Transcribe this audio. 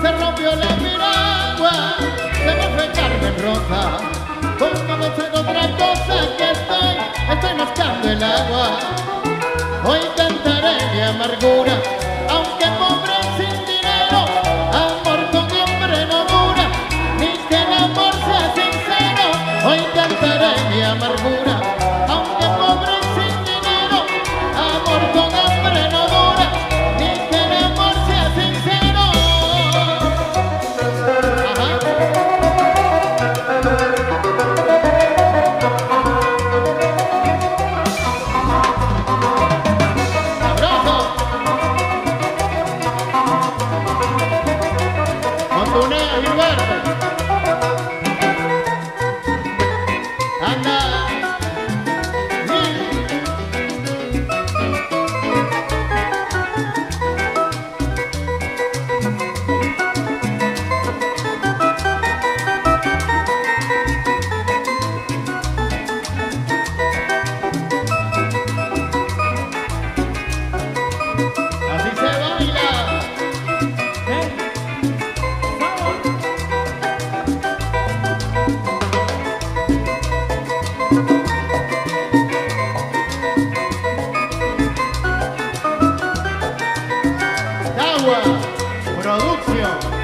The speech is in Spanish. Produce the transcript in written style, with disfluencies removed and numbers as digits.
se rompió la piragua, se me fue Carmen Rosa. Porque no sé otra cosa que estoy mascando el agua. Hoy cantaré mi amargura, aunque pobre sin dinero, amor con hambre no dura, ni que el amor sea sincero. Hoy cantaré mi amargura, aunque pobre sin dinero, amor con hambre no dura, ni que el amor sea sincero. Ajá. Montunea, Gilberto. Anda. Así se baila. Agua, producción.